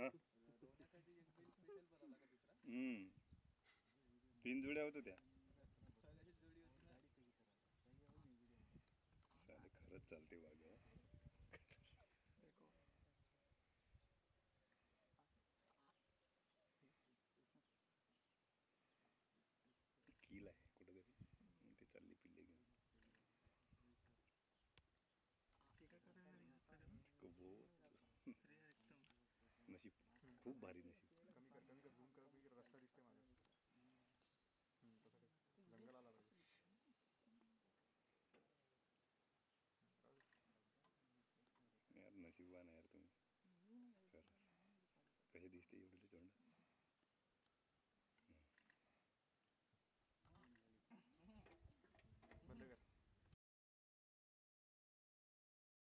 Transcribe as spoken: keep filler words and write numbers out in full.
हा हम्म तीन जुड्या होत्या त्या साले खरंच चालते वाघ किल आहे कुठंतरी ते चालली पिल्ले घेऊन नशीब खूप भारी नशीब कमी कर कमी कर झूम कर की रस्ता दिसते माझा जंगल आला पाहिजे यार नशीबवान आहे यार तुम्ही खरं कसे दिसते एवढे तोंड